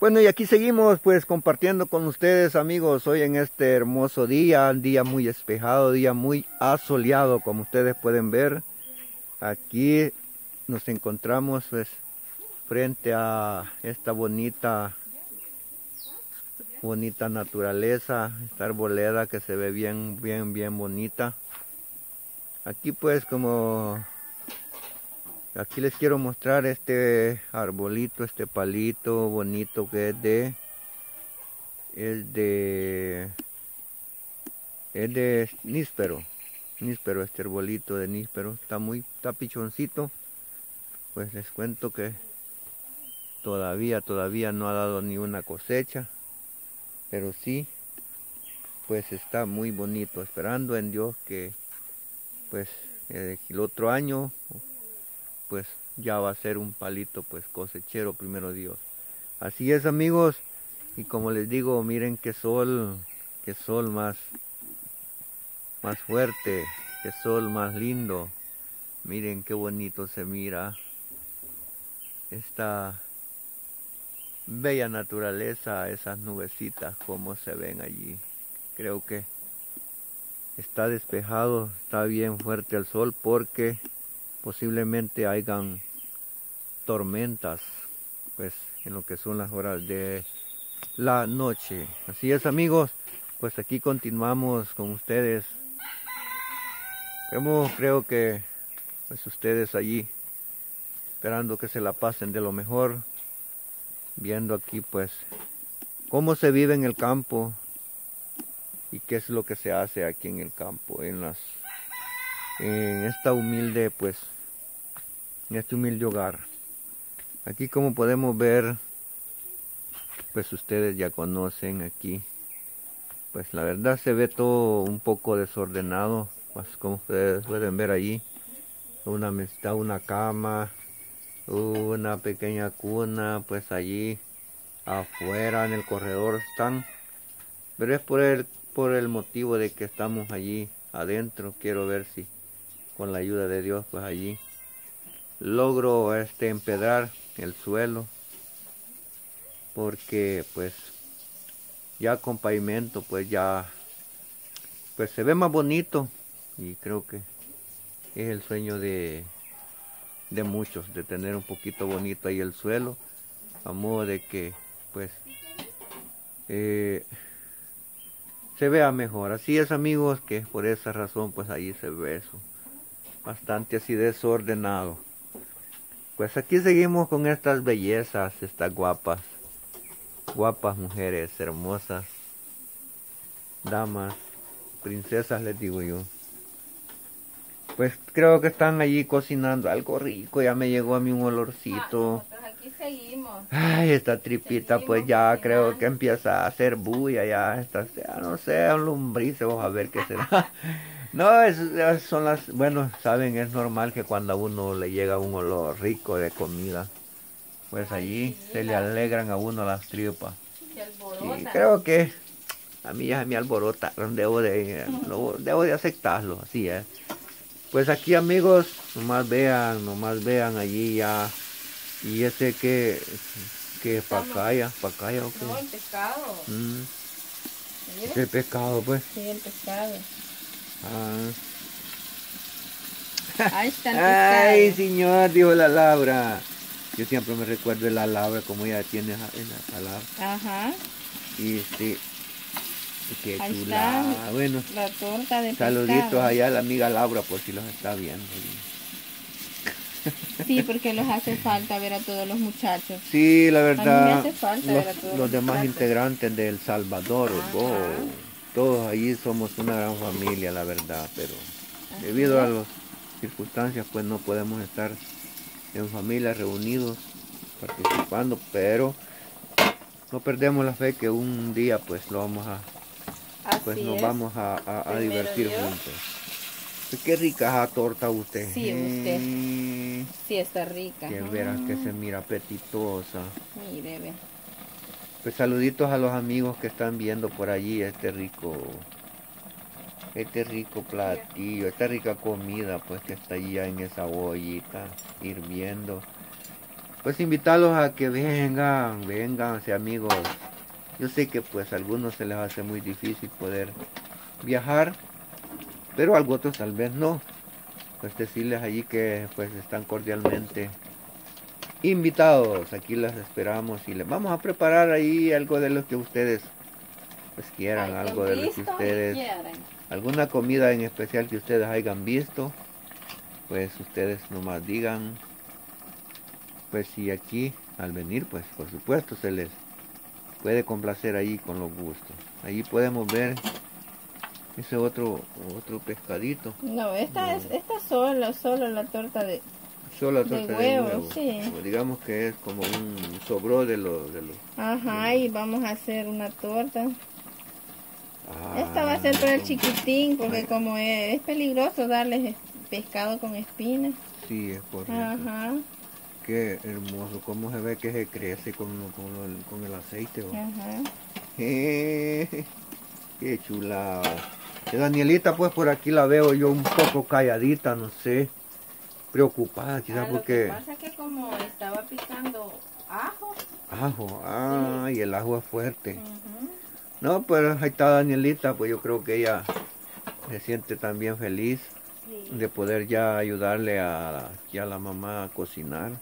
Bueno, y aquí seguimos pues compartiendo con ustedes, amigos, hoy en este hermoso día, un día muy despejado, día muy asoleado, como ustedes pueden ver. Aquí nos encontramos pues frente a esta bonita naturaleza, esta arboleda que se ve bien bonita. Aquí pues aquí les quiero mostrar este arbolito, este palito bonito que es de níspero, este arbolito de níspero, está pichoncito. Pues les cuento que todavía no ha dado ni una cosecha, pero sí, pues está muy bonito, esperando en Dios que pues el otro año pues ya va a ser un palito pues cosechero, primero Dios. Así es, amigos, y como les digo, miren qué sol más fuerte, qué sol más lindo. Miren qué bonito se mira esta bella naturaleza, esas nubecitas, como se ven allí. Creo que está despejado, está bien fuerte el sol porque posiblemente hayan tormentas, pues en lo que son las horas de la noche. Así es, amigos, pues aquí continuamos con ustedes. Creo que pues ustedes allí esperando que se la pasen de lo mejor, viendo aquí pues cómo se vive en el campo y qué es lo que se hace aquí en el campo, en esta humilde pues, en este humilde hogar. Aquí como podemos ver, pues ustedes ya conocen aquí, pues la verdad se ve todo un poco desordenado, pues como ustedes pueden ver allí, una mesita, una cama, una pequeña cuna, pues allí afuera en el corredor están, pero es por el motivo de que estamos allí adentro. Quiero ver si con la ayuda de Dios pues allí logro empedrar el suelo, porque pues ya con pavimento pues ya pues se ve más bonito, y creo que es el sueño de muchos, de tener un poquito bonito ahí el suelo, a modo de que pues eh, se vea mejor. Así es, amigos, que por esa razón pues ahí se ve eso, bastante así desordenado. Pues aquí seguimos con estas bellezas, estas guapas mujeres, hermosas damas, princesas les digo yo. Pues creo que están allí cocinando algo rico, ya me llegó a mí un olorcito. Nosotros aquí seguimos. Ay, esta tripita pues Seguimos ya creo que cocinando. empieza a hacer bulla, ya no sé, un lombriz, vamos a ver qué será. No, son bueno, saben, es normal que cuando a uno le llega un olor rico de comida, pues Ay, allí sí, se le alegran a uno las tripas. se Y alborotan. creo que a mí ya se me alborotaron, debo de aceptarlo, así es. Pues aquí, amigos, nomás vean allí ya. Y ese que Estamos. pacaya o No, el qué. pescado. Mire. Ese pescado, pues. Sí, el pescado. Ah. Ahí está el Ay, pescado. señor, dijo la Laura. Yo siempre me recuerdo de la Laura, como ella tiene esa palabra. Ajá. Y sí, qué Ahí está chula. Bueno, la torta de saluditos pescado. allá a la amiga Laura por si los está viendo. Sí, porque les hace falta ver a todos los muchachos. Sí, la A mí me verdad, hace falta ver a todos los los demás muchachos. integrantes de El Salvador, Ajá. todos allí somos una gran familia, la verdad, pero Así debido a es. las circunstancias, pues no podemos estar en familia reunidos, participando, pero no perdemos la fe que un día pues pues Así nos es. vamos a Primero divertir Dios. juntos. Pues qué rica esa torta usted. Sí, usted. Sí, está rica. Que verás que se mira apetitosa. Mire, ve. Pues saluditos a los amigos que están viendo por allí este rico platillo, esta rica comida pues que está allí en esa ollita hirviendo. pues invitarlos a que vengan, amigos. Yo sé que pues a algunos se les hace muy difícil poder viajar, pero a otros tal vez no. Pues decirles allí que pues están cordialmente invitados. Aquí las esperamos y les vamos a preparar ahí algo de lo que ustedes pues quieran, algo de lo que ustedes, alguna comida en especial que ustedes hayan visto, pues ustedes nomás digan. Pues si aquí al venir, pues por supuesto se les puede complacer ahí con los gustos. Ahí podemos ver ese otro pescadito. No, esta No, es solo la torta solo la de torta de huevo, huevo. sí. O digamos que es como un sobró de los. Ajá, y vamos a hacer una torta. Ah, Esta va a ser para el como- chiquitín, porque Ay, como es peligroso darles pescado con espinas. sí, es correcto. Ajá, Qué hermoso, cómo se ve que se crece con el aceite. ¿Va? ajá. Qué chulada. Danielita, pues por aquí la veo yo un poco calladita, no sé, preocupada quizás Lo que porque pasa es que como estaba picando ajo. ajo, y el ajo es fuerte. Ujú. No, pero ahí está Danielita, pues yo creo que ella se siente también feliz Sí. de poder ya ayudarle aquí a la mamá a cocinar.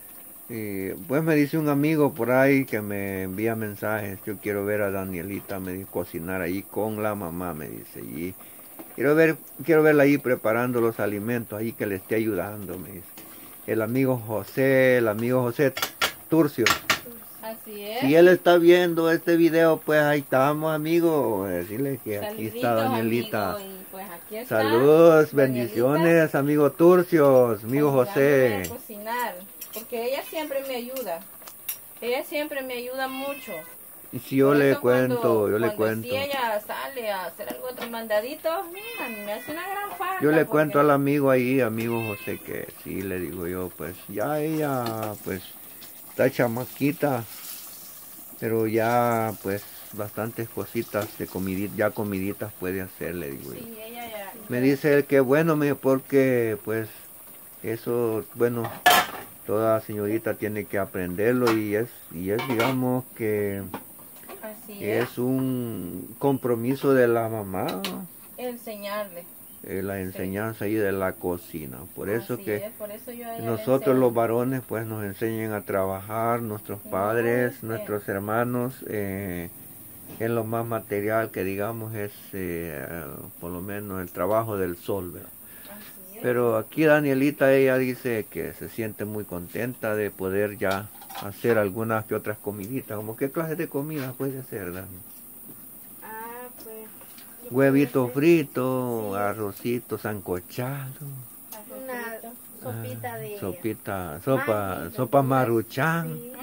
Y pues me dice un amigo por ahí que me envía mensajes, yo quiero ver a Danielita, me dice, cocinar ahí con la mamá, me dice, y quiero verla ahí preparando los alimentos, ahí que le esté ayudando, me dice. El amigo José Turcio. Así es. Si él está viendo este video, pues ahí estamos, amigos. Decirle que aquí Saluditos, está Danielita. amigo, y pues aquí está Saludos, Danielita, bendiciones, amigo Turcios, amigo ayudándome José. a cocinar, porque ella siempre me ayuda. Ella siempre me ayuda mucho. Y si yo Por le eso cuento, yo le cuando cuento. si ella sale a hacer algo otro mandadito, a mí me hace una gran falta. Yo le porque- cuento al amigo ahí, amigo José, que sí, le digo yo, pues ya ella, pues, está chamaquita, pero ya, pues, bastantes cositas de comidita, ya comiditas puede hacer, le digo yo. Sí, ella ya. Me dice él que bueno, porque, pues, eso, bueno, toda señorita tiene que aprenderlo y es digamos que Así es un compromiso de la mamá, enseñarle. la enseñanza ahí de la cocina. Por eso Así que es, por eso yo a ella le nosotros enseño. los varones pues nos enseñan a trabajar, nuestros padres, No, nuestros hermanos, en lo más material que digamos es por lo menos el trabajo del sol, ¿verdad? Así es. Pero aquí Danielita, ella dice que se siente muy contenta de poder ya hacer algunas que otras comiditas. ¿Como qué clase de comida puede hacer, Dani? Pues. Huevito frito, arrocito sancochado, Una sopita de. sopa maruchan. Sí.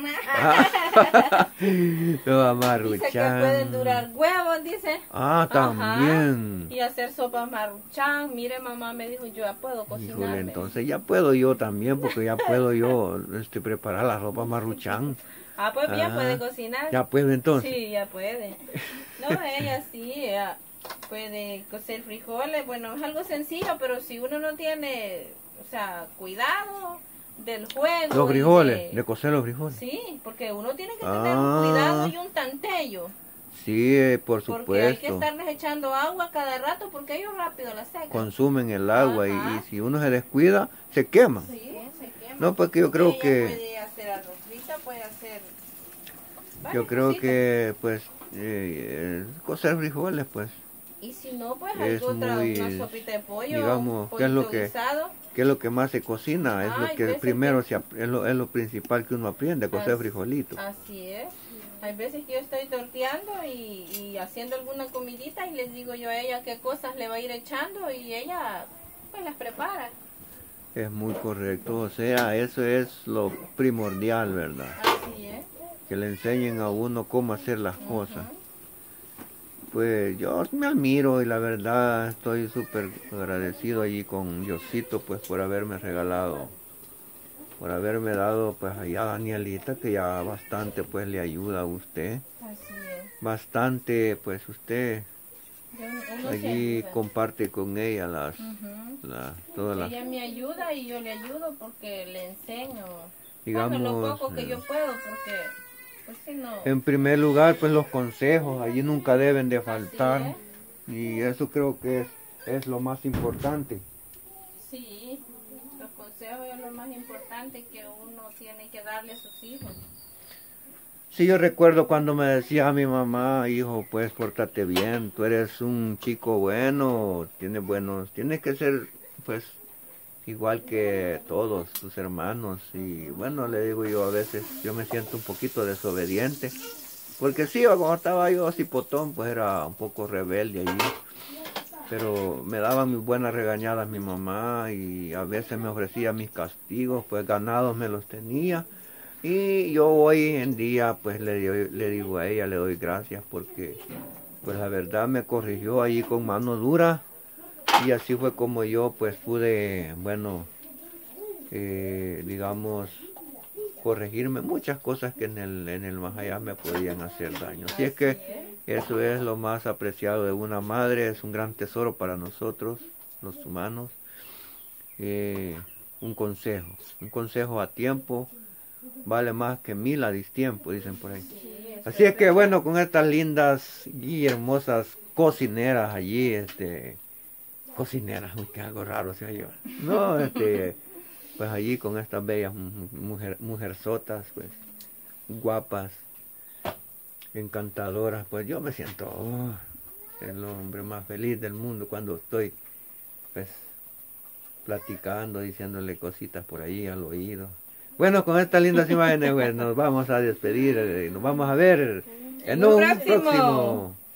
Sopa Dice que pueden durar maruchan. huevos, dice. Ah, también. Y hacer sopa maruchan. Mire, mamá me dijo, yo ya puedo cocinar. Híjole, entonces ya puedo yo también, porque ya puedo yo preparar la sopa maruchan. Pues ya Ah, puede cocinar. Ya puedo entonces. Sí, ya puede. No, ella sí, ella puede cocer frijoles. Bueno, es algo sencillo, pero si uno no tiene, o sea, cuidado del juego. Los y frijoles, de cocer los frijoles. Sí, porque uno tiene que tener un cuidado y un tantello. Sí, por supuesto. Porque hay que estarles echando agua cada rato porque ellos rápido la secan. Consumen el agua y Ajá. si uno se descuida, se quema. Sí, se quema. No, porque yo creo Ella que puede hacer arroz frita, puede hacer varias yo creo cositas. que pues cocer frijoles pues Y si no, pues es algo otra, muy, una sopita de pollo, digamos, ¿qué es pollito guisado. qué es lo que más se cocina? Es lo Hay que veces primero que- es lo principal que uno aprende, a cocer Así- frijolitos. Así es. Hay veces que yo estoy torteando y haciendo alguna comidita y les digo yo a ella qué cosas le va a ir echando y ella pues las prepara. Es muy correcto, o sea, eso es lo primordial, ¿verdad? Así es. Que le enseñen a uno cómo hacer las cosas. Pues yo me admiro y la verdad estoy súper agradecido allí con Diosito pues por haberme regalado, por haberme dado pues allá a Danielita que ya bastante pues le ayuda a usted. Así es. Bastante pues usted Uno se allí ayuda. comparte con ella Ujú. todas las... Ella me ayuda y yo le ayudo porque le enseño digamos, bueno, lo poco que yo puedo, porque pues si no, en primer lugar, pues los consejos, allí nunca deben de así faltar. Y eso creo que es lo más importante. sí, los consejos es lo más importante que uno tiene que darle a sus hijos. Sí, yo recuerdo cuando me decía a mi mamá, hijo, pues pórtate bien, tú eres un chico bueno, tienes que ser pues igual que todos tus hermanos. Y bueno, le digo yo, a veces yo me siento un poquito desobediente, porque sí, cuando estaba yo cipotón, pues era un poco rebelde allí, pero me daba mis buenas regañadas mi mamá y a veces me ofrecía mis castigos, pues ganados me los tenía. Y yo hoy en día pues le digo a ella, le doy gracias porque pues la verdad me corrigió allí con mano dura y así fue como yo pues pude, bueno, digamos, corregirme muchas cosas que en el más allá me podían hacer daño. Así es que eso es lo más apreciado de una madre, es un gran tesoro para nosotros, los humanos. Un consejo a tiempo vale más que 1000 a distiempo, dicen por ahí. Así es que bueno, con estas lindas y hermosas cocineras allí, cocineras, uy, que algo raro se oye. No, pues allí con estas bellas mujerzotas, pues guapas, encantadoras, pues yo me siento el hombre más feliz del mundo cuando estoy, pues, platicando, diciéndole cositas por ahí al oído. Bueno, con estas lindas imágenes, pues, nos vamos a despedir, nos vamos a ver en un próximo